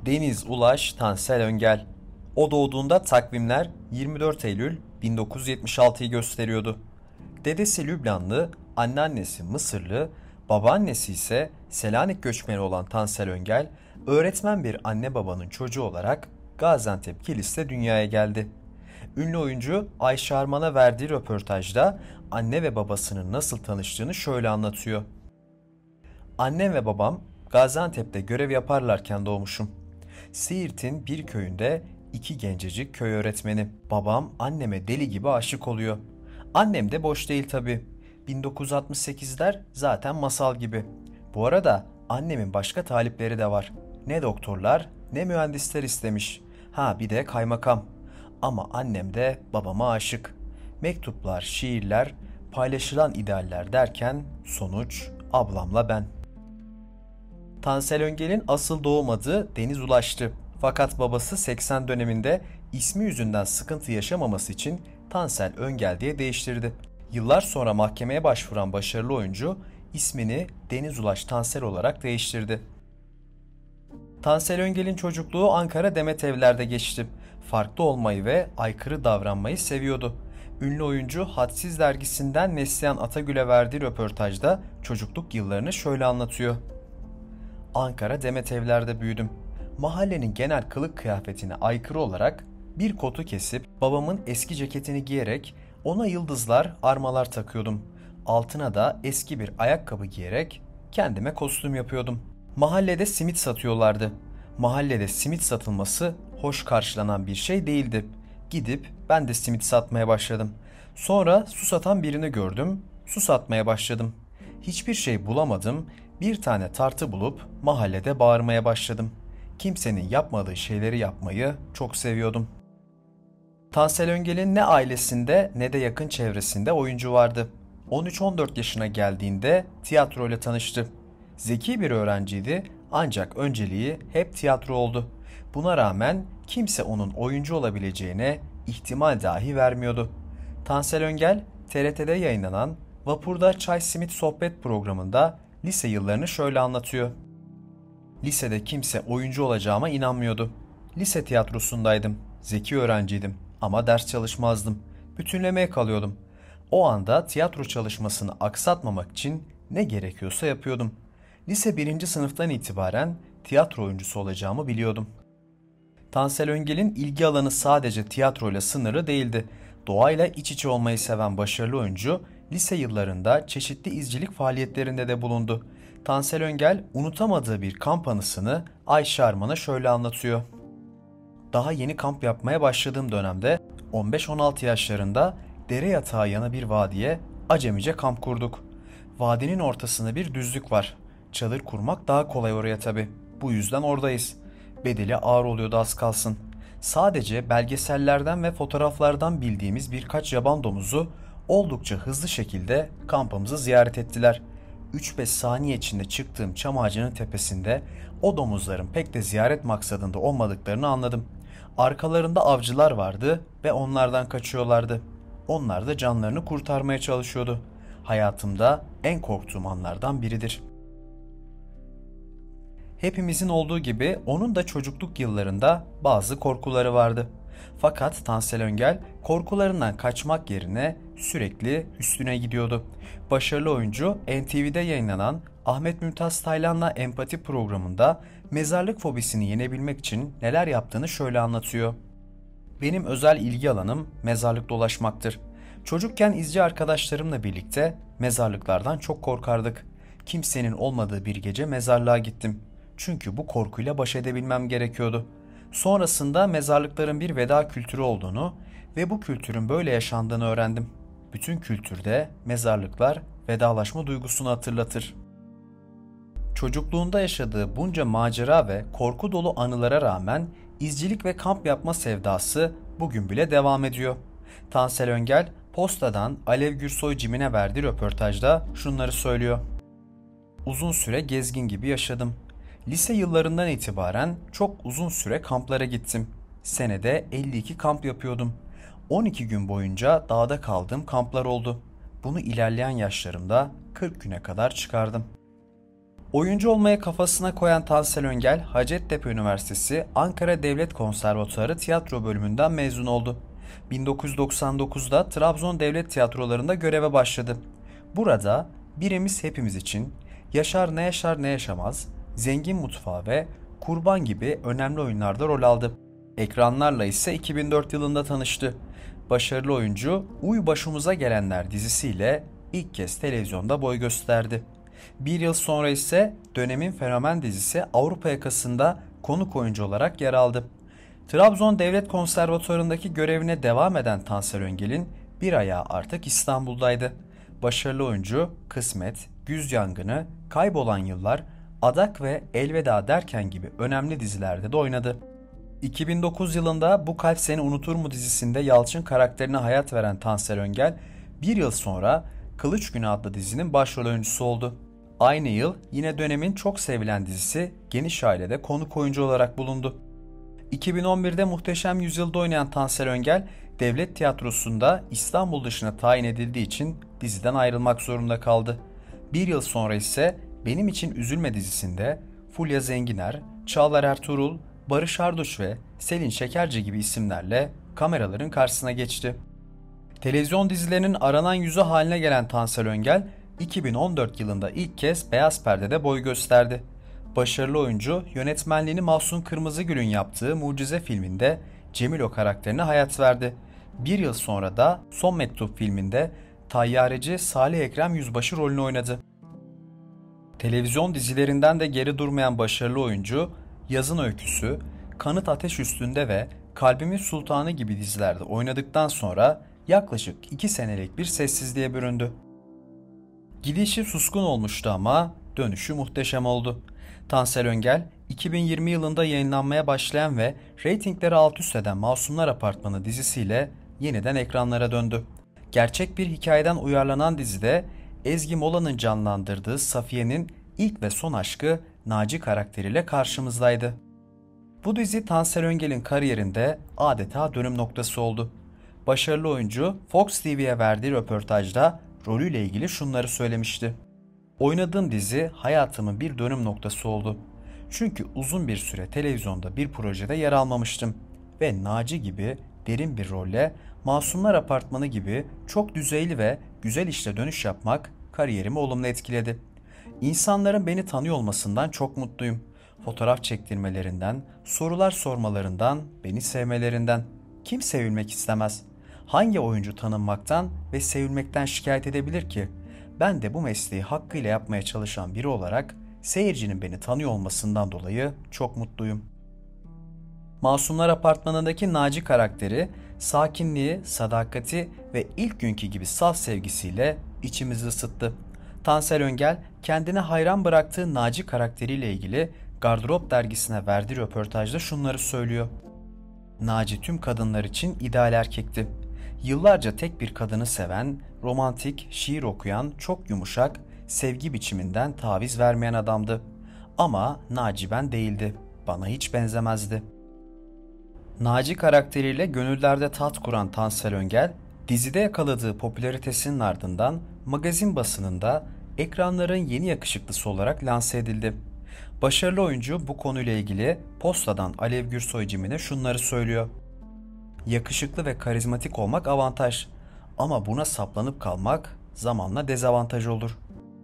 Deniz Ulaş Tansel Öngel. O doğduğunda takvimler 24 Eylül 1976'yı gösteriyordu. Dedesi Lübnanlı, anneannesi Mısırlı, babaannesi ise Selanik göçmeni olan Tansel Öngel, öğretmen bir anne babanın çocuğu olarak Gaziantep Kilis'te dünyaya geldi. Ünlü oyuncu Ayşe Arman'a verdiği röportajda anne ve babasının nasıl tanıştığını şöyle anlatıyor. Annem ve babam Gaziantep'te görev yaparlarken doğmuşum. Siirt'in bir köyünde iki gencecik köy öğretmeni. Babam anneme deli gibi aşık oluyor. Annem de boş değil tabii. 1968'ler zaten masal gibi. Bu arada annemin başka talipleri de var. Ne doktorlar ne mühendisler istemiş. Ha bir de kaymakam. Ama annem de babama aşık. Mektuplar, şiirler, paylaşılan idealler derken sonuç ablamla ben. Tansel Öngel'in asıl doğum adı Deniz Ulaş'tı. Fakat babası 80 döneminde ismi yüzünden sıkıntı yaşamaması için Tansel Öngel diye değiştirdi. Yıllar sonra mahkemeye başvuran başarılı oyuncu ismini Deniz Ulaş Tansel olarak değiştirdi. Tansel Öngel'in çocukluğu Ankara Demetevler'de geçti. Farklı olmayı ve aykırı davranmayı seviyordu. Ünlü oyuncu Hadsiz dergisinden Neslihan Atagül'e verdiği röportajda çocukluk yıllarını şöyle anlatıyor. Ankara Demetevler'de büyüdüm. Mahallenin genel kılık kıyafetine aykırı olarak bir kotu kesip babamın eski ceketini giyerek ona yıldızlar, armalar takıyordum. Altına da eski bir ayakkabı giyerek kendime kostüm yapıyordum. Mahallede simit satıyorlardı. Mahallede simit satılması hoş karşılanan bir şey değildi. Gidip ben de simit satmaya başladım. Sonra su satan birini gördüm, su satmaya başladım. Hiçbir şey bulamadım, bir tane tartı bulup mahallede bağırmaya başladım. Kimsenin yapmadığı şeyleri yapmayı çok seviyordum. Tansel Öngel'in ne ailesinde ne de yakın çevresinde oyuncu vardı. 13-14 yaşına geldiğinde tiyatro ile tanıştı. Zeki bir öğrenciydi ancak önceliği hep tiyatro oldu. Buna rağmen kimse onun oyuncu olabileceğine ihtimal dahi vermiyordu. Tansel Öngel, TRT'de yayınlanan Vapurda Çay Simit Sohbet programında lise yıllarını şöyle anlatıyor. Lisede kimse oyuncu olacağıma inanmıyordu. Lise tiyatrosundaydım. Zeki öğrenciydim ama ders çalışmazdım. Bütünlemeye kalıyordum. O anda tiyatro çalışmasını aksatmamak için ne gerekiyorsa yapıyordum. Lise 1. sınıftan itibaren tiyatro oyuncusu olacağımı biliyordum. Tansel Öngel'in ilgi alanı sadece tiyatroyla sınırlı değildi. Doğayla iç içe olmayı seven başarılı oyuncu, lise yıllarında çeşitli izcilik faaliyetlerinde de bulundu. Tansel Öngel unutamadığı bir kamp anısını Ayşe Arman'a şöyle anlatıyor. Daha yeni kamp yapmaya başladığım dönemde 15-16 yaşlarında dere yatağı yanı bir vadiye acemice kamp kurduk. Vadinin ortasında bir düzlük var. Çadır kurmak daha kolay oraya tabi. Bu yüzden oradayız. Bedeli ağır oluyordu az kalsın. Sadece belgesellerden ve fotoğraflardan bildiğimiz birkaç yaban domuzu oldukça hızlı şekilde kampımızı ziyaret ettiler. 3-5 saniye içinde çıktığım çam ağacının tepesinde o domuzların pek de ziyaret maksadında olmadıklarını anladım. Arkalarında avcılar vardı ve onlardan kaçıyorlardı. Onlar da canlarını kurtarmaya çalışıyordu. Hayatımda en korktuğum anlardan biridir. Hepimizin olduğu gibi onun da çocukluk yıllarında bazı korkuları vardı. Fakat Tansel Öngel korkularından kaçmak yerine sürekli üstüne gidiyordu. Başarılı oyuncu NTV'de yayınlanan Ahmet Mümtaz Taylan'la Empati programında mezarlık fobisini yenebilmek için neler yaptığını şöyle anlatıyor. Benim özel ilgi alanım mezarlık dolaşmaktır. Çocukken izci arkadaşlarımla birlikte mezarlıklardan çok korkardık. Kimsenin olmadığı bir gece mezarlığa gittim. Çünkü bu korkuyla baş edebilmem gerekiyordu. Sonrasında mezarlıkların bir veda kültürü olduğunu ve bu kültürün böyle yaşandığını öğrendim. Bütün kültürde mezarlıklar vedalaşma duygusunu hatırlatır. Çocukluğunda yaşadığı bunca macera ve korku dolu anılara rağmen izcilik ve kamp yapma sevdası bugün bile devam ediyor. Tansel Öngel, Posta'dan Alev Gürsoy Cim'ine verdiği röportajda şunları söylüyor. Uzun süre gezgin gibi yaşadım. Lise yıllarından itibaren çok uzun süre kamplara gittim. Senede 52 kamp yapıyordum. 12 gün boyunca dağda kaldığım kamplar oldu. Bunu ilerleyen yaşlarımda 40 güne kadar çıkardım. Oyuncu olmaya kafasına koyan Tansel Öngel, Hacettepe Üniversitesi Ankara Devlet Konservatuarı tiyatro bölümünden mezun oldu. 1999'da Trabzon Devlet Tiyatroları'nda göreve başladı. Burada Birimiz Hepimiz için, Yaşar Ne Yaşar Ne Yaşamaz, Zengin Mutfağı ve Kurban gibi önemli oyunlarda rol aldı. Ekranlarla ise 2004 yılında tanıştı. Başarılı oyuncu Uy Başımıza Gelenler dizisiyle ilk kez televizyonda boy gösterdi. Bir yıl sonra ise dönemin fenomen dizisi Avrupa Yakası'nda konuk oyuncu olarak yer aldı. Trabzon Devlet Konservatuvarı'ndaki görevine devam eden Tansel Öngel'in bir ayağı artık İstanbul'daydı. Başarılı oyuncu Kısmet, Güz Yangını, Kaybolan Yıllar, Adak ve Elveda Derken gibi önemli dizilerde de oynadı. 2009 yılında Bu Kalp Seni Unutur mu dizisinde Yalçın karakterine hayat veren Tansel Öngel, bir yıl sonra Kılıç Günü adlı dizinin başrol oyuncusu oldu. Aynı yıl yine dönemin çok sevilen dizisi Geniş Aile'de konuk oyuncu olarak bulundu. 2011'de Muhteşem Yüzyıl'da oynayan Tansel Öngel, Devlet Tiyatrosu'nda İstanbul dışına tayin edildiği için diziden ayrılmak zorunda kaldı. Bir yıl sonra ise Benim İçin Üzülme dizisinde Fulya Zenginer, Çağlar Ertuğrul, Barış Arduç ve Selin Şekerci gibi isimlerle kameraların karşısına geçti. Televizyon dizilerinin aranan yüzü haline gelen Tansel Öngel, 2014 yılında ilk kez beyaz perdede boy gösterdi. Başarılı oyuncu, yönetmenliğini Mahsun Kırmızıgül'ün yaptığı Mucize filminde Cemilo karakterine hayat verdi. Bir yıl sonra da Son Mektup filminde tayyareci Salih Ekrem Yüzbaşı rolünü oynadı. Televizyon dizilerinden de geri durmayan başarılı oyuncu, Yazın Öyküsü, Kanıt Ateş Üstünde ve Kalbimin Sultanı gibi dizilerde oynadıktan sonra yaklaşık 2 senelik bir sessizliğe büründü. Gidişi suskun olmuştu ama dönüşü muhteşem oldu. Tansel Öngel, 2020 yılında yayınlanmaya başlayan ve reytingleri alt üst eden Masumlar Apartmanı dizisiyle yeniden ekranlara döndü. Gerçek bir hikayeden uyarlanan dizide Ezgi Mola'nın canlandırdığı Safiye'nin ilk ve son aşkı Naci karakteriyle karşımızdaydı. Bu dizi Tansel Öngel'in kariyerinde adeta dönüm noktası oldu. Başarılı oyuncu Fox TV'ye verdiği röportajda rolüyle ilgili şunları söylemişti. Oynadığım dizi hayatımın bir dönüm noktası oldu. Çünkü uzun bir süre televizyonda bir projede yer almamıştım ve Naci gibi derin bir rolle Masumlar Apartmanı gibi çok düzeyli ve güzel işte dönüş yapmak kariyerimi olumlu etkiledi. İnsanların beni tanıyor olmasından çok mutluyum. Fotoğraf çektirmelerinden, sorular sormalarından, beni sevmelerinden. Kim sevilmek istemez? Hangi oyuncu tanınmaktan ve sevilmekten şikayet edebilir ki? Ben de bu mesleği hakkıyla yapmaya çalışan biri olarak seyircinin beni tanıyor olmasından dolayı çok mutluyum. Masumlar Apartmanı'ndaki Naci karakteri, sakinliği, sadakati ve ilk günkü gibi saf sevgisiyle içimizi ısıttı. Tansel Öngel, kendine hayran bıraktığı Naci karakteriyle ilgili Gardırop dergisine verdiği röportajda şunları söylüyor. Naci tüm kadınlar için ideal erkekti. Yıllarca tek bir kadını seven, romantik, şiir okuyan, çok yumuşak, sevgi biçiminden taviz vermeyen adamdı. Ama Naci ben değildi. Bana hiç benzemezdi. Naci karakteriyle gönüllerde taht kuran Tansel Öngel, dizide yakaladığı popülaritesinin ardından magazin basınında ekranların yeni yakışıklısı olarak lanse edildi. Başarılı oyuncu bu konuyla ilgili Posta'dan Alev Gürsoy Cimine şunları söylüyor. Yakışıklı ve karizmatik olmak avantaj ama buna saplanıp kalmak zamanla dezavantaj olur.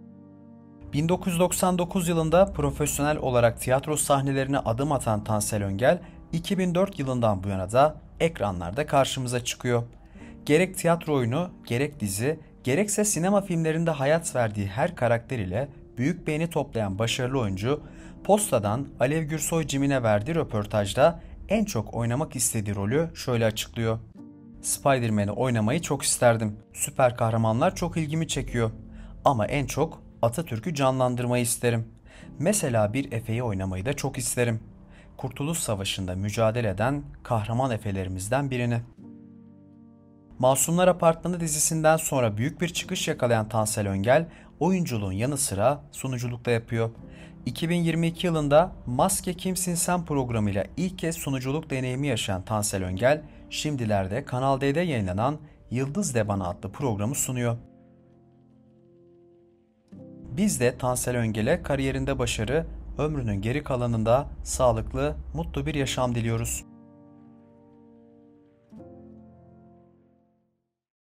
1999 yılında profesyonel olarak tiyatro sahnelerine adım atan Tansel Öngel, 2004 yılından bu yana da ekranlarda karşımıza çıkıyor. Gerek tiyatro oyunu, gerek dizi, gerekse sinema filmlerinde hayat verdiği her karakter ile büyük beğeni toplayan başarılı oyuncu, Posta'dan Alev Gürsoy Cimine verdiği röportajda en çok oynamak istediği rolü şöyle açıklıyor. Spider-Man'i oynamayı çok isterdim. Süper kahramanlar çok ilgimi çekiyor. Ama en çok Atatürk'ü canlandırmayı isterim. Mesela bir Efe'yi oynamayı da çok isterim. Kurtuluş Savaşı'nda mücadele eden kahraman efelerimizden birini. Masumlar Apartmanı dizisinden sonra büyük bir çıkış yakalayan Tansel Öngel, oyunculuğun yanı sıra sunuculuk da yapıyor. 2022 yılında Maske Kimsin Sen programıyla ilk kez sunuculuk deneyimi yaşayan Tansel Öngel, şimdilerde Kanal D'de yayınlanan Yıldız de Bana adlı programı sunuyor. Biz de Tansel Öngel'e kariyerinde başarı, ömrünün geri kalanında sağlıklı, mutlu bir yaşam diliyoruz.